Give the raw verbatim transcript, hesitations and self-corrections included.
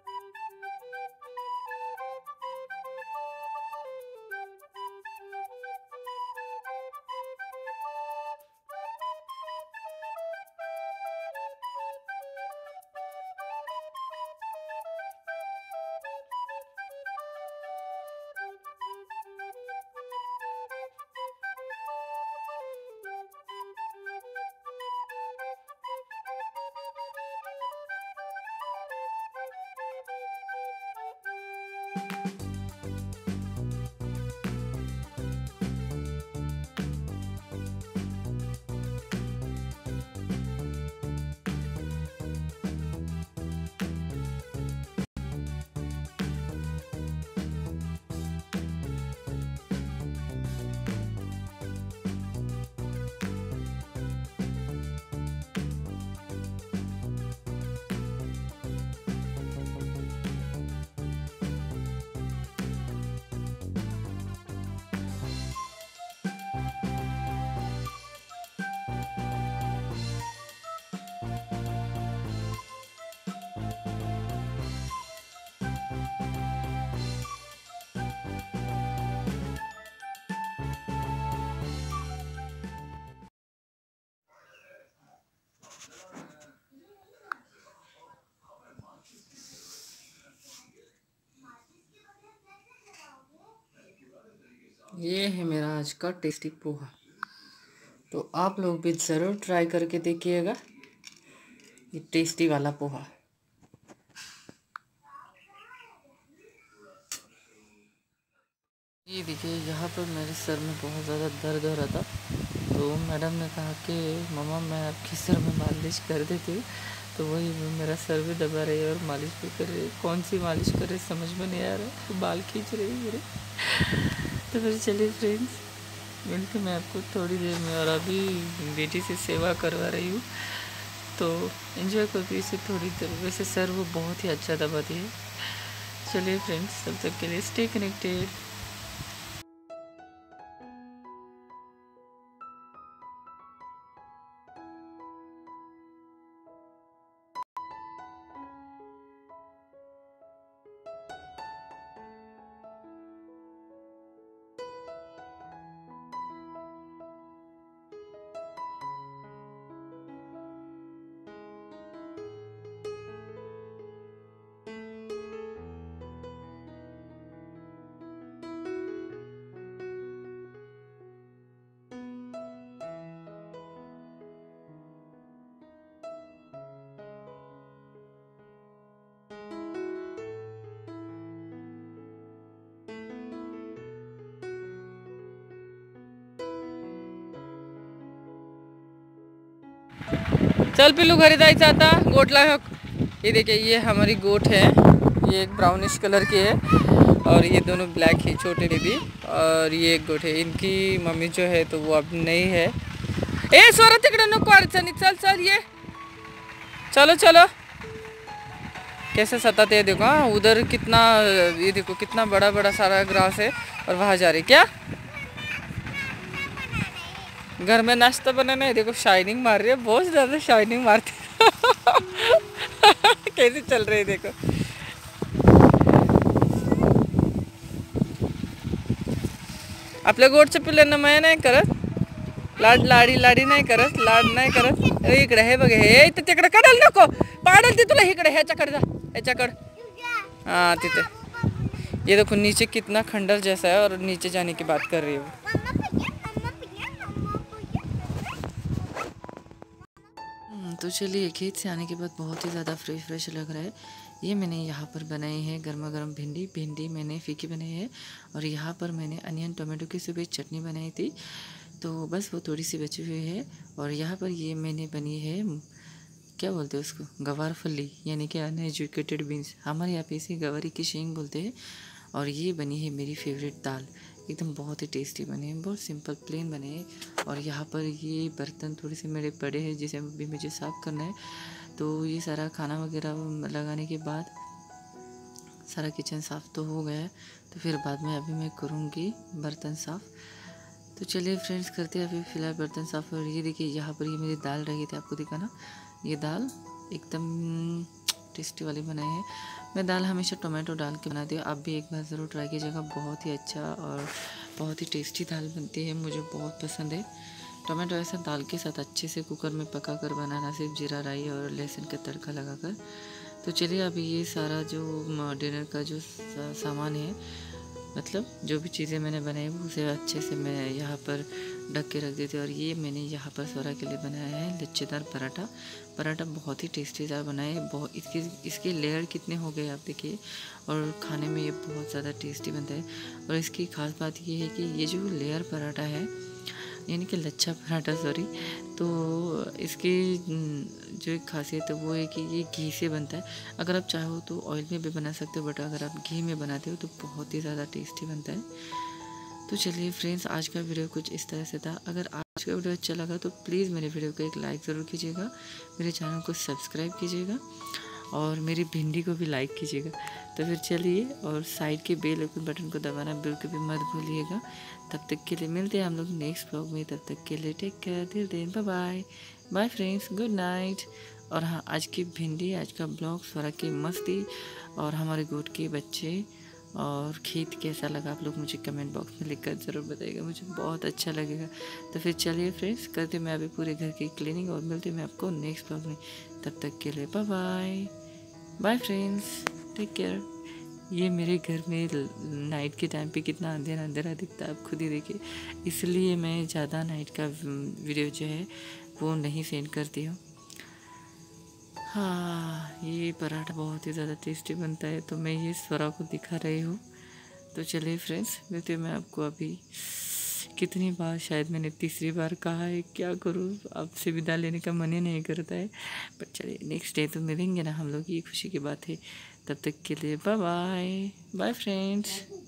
ये है मेरा आज का टेस्टी पोहा। तो आप लोग भी ज़रूर ट्राई करके देखिएगा ये टेस्टी वाला पोहा। ये देखिए, यहाँ पर मेरे सर में बहुत ज़्यादा दर्द हो रहा था, तो मैडम ने कहा कि मम्मा मैं आपके सर में मालिश कर देती हूँ। तो वही मेरा सर भी दबा रही है और मालिश भी कर रही है। कौन सी मालिश कर रही समझ में नहीं आ रहा है, तो बाल खींच रही है मेरे। तो फिर चलिए फ्रेंड्स, मिलते मैं आपको थोड़ी देर में। और अभी बेटी से सेवा करवा रही हूँ, तो एंजॉय करती इसे थोड़ी देर। वैसे सर वो बहुत ही अच्छा दबाती है। चलिए फ्रेंड्स, तब तक के लिए स्टे कनेक्टेड। चल पिल्लू घरे जायचं आता गोटला हो। ये देखिए, ये हमारी गोट है। ये एक ब्राउनिश कलर की है और ये दोनों ब्लैक है, छोटे बेबी। और ये एक गोट है, इनकी मम्मी जो है तो वो अब नहीं है। ए सोरा तिकडे नको अडचणी, चल चल ये चलो चलो। कैसे सताते हैं देखो। हाँ, उधर कितना, ये देखो कितना बड़ा बड़ा सारा ग्रास है और वहाँ जा रही क्या घर में नाश्ता बनाना है। देखो शाइनिंग मार रही है, बहुत ज़्यादा शाइनिंग मारती है। कैसे चल रही है देखो। आपल्या गोडच्या पिल्लांना माया नाही करत, लाड लाडी लाडी नाही करत, लाड नाही करत। इकडे हे बघ, हे इथं तिकडे कडाल नको, पाडल ती तुला। इकडे ह्याच्याकडे जा, ह्याच्याकडे। हाँ तिथे ये देखो नीचे कितना खंडर जैसा है और नीचे जाने की बात कर रही है। तो चलिए, खेत से आने के बाद बहुत ही ज़्यादा फ्रेश फ्रेश लग रहा है। ये मैंने यहाँ पर बनाई है गर्मा गर्म भिंडी। भिंडी मैंने फीकी बनाई है और यहाँ पर मैंने अनियन टोमेटो की सुबह चटनी बनाई थी, तो बस वो थोड़ी सी बची हुई है। और यहाँ पर ये मैंने बनी है, क्या बोलते हैं उसको, गवार फली, यानी कि अनएजुकेटेड बीन्स। हमारे यहाँ पे इसे गवारी की शेंग बोलते हैं। और ये बनी है मेरी फेवरेट दाल, एकदम बहुत ही टेस्टी बने हैं, बहुत सिंपल प्लेन बने हैं। और यहाँ पर ये बर्तन थोड़े से मेरे बड़े हैं जिसे अभी मुझे साफ़ करना है। तो ये सारा खाना वगैरह लगाने के बाद सारा किचन साफ़ तो हो गया है, तो फिर बाद में अभी मैं करूँगी बर्तन साफ़। तो चलिए फ्रेंड्स, करते हैं अभी फ़िलहाल बर्तन साफ़। और ये देखिए, यहाँ पर ये मेरी दाल रही थी, आपको दिखाना। ये दाल एकदम टेस्टी वाली बनाई है। मैं दाल हमेशा टोमेटो डाल के बनाती हूँ, आप भी एक बार ज़रूर ट्राई कीजिएगा। बहुत ही अच्छा और बहुत ही टेस्टी दाल बनती है, मुझे बहुत पसंद है। टोमेटो ऐसा दाल के साथ अच्छे से कुकर में पका कर बनाना, सिर्फ जीरा राई और लहसुन का तड़का लगाकर। तो चलिए अभी ये सारा जो डिनर का जो सामान है, मतलब जो भी चीज़ें मैंने बनाई वो उसे अच्छे से मैं यहाँ पर ढक के रख देती हूँ। और ये मैंने यहाँ पर स्वरा के लिए बनाया है लच्छेदार पराठा। पराठा बहुत ही टेस्टीदार बना है, बहुत इसके इसके लेयर कितने हो गए आप देखिए, और खाने में ये बहुत ज़्यादा टेस्टी बनता है। और इसकी खास बात ये है कि ये जो लेयर पराठा है, यानी कि लच्छा पराठा सॉरी, तो इसकी जो एक खासियत है वो है कि ये घी से बनता है। अगर आप चाहो तो ऑयल में भी बना सकते हो, बट अगर आप घी में बनाते हो तो बहुत ही ज़्यादा टेस्टी बनता है। तो चलिए फ्रेंड्स, आज का वीडियो कुछ इस तरह से था। अगर आज का वीडियो अच्छा लगा तो प्लीज़ मेरे वीडियो को एक लाइक ज़रूर कीजिएगा, मेरे चैनल को सब्सक्राइब कीजिएगा और मेरी भिंडी को भी लाइक कीजिएगा। तो फिर चलिए, और साइड के बेल आइकन बटन को दबाना बिल्कुल भी मत भूलिएगा। तब तक के लिए मिलते हैं हम लोग नेक्स्ट ब्लॉग में। तब तक के लिए take care, till then bye bye bye friends, good night. और हाँ, आज की भिंडी, आज का ब्लॉग स्वरा की मस्ती और हमारे गोट के बच्चे और खेत कैसा लगा, आप लोग मुझे कमेंट बॉक्स में लिखकर ज़रूर बताइएगा, मुझे बहुत अच्छा लगेगा। तो फिर चलिए फ्रेंड्स, करते मैं अभी पूरे घर की क्लीनिंग और मिलते मैं आपको नेक्स्ट ब्लॉग में। तब तक के लिए bye bye bye friends, take care. ये मेरे घर में नाइट के टाइम पे कितना अंधेरा अंधेरा दिखता है, आप खुद ही देखिए, इसलिए मैं ज़्यादा नाइट का वीडियो जो है वो नहीं सेंड करती हूँ। हाँ, ये पराठा बहुत ही ज़्यादा टेस्टी बनता है, तो मैं ये स्वरा को दिखा रही हूँ। तो चलिए फ्रेंड्स, मिलते मैं आपको अभी, कितनी बार, शायद मैंने तीसरी बार कहा है, क्या करूँ, आपसे विदा लेने का मन ही नहीं करता है। पर चलिए नेक्स्ट डे तो मिलेंगे ना हम लोग, ये खुशी की बात है। तब तक के लिए बाय बाय बाय फ्रेंड्स।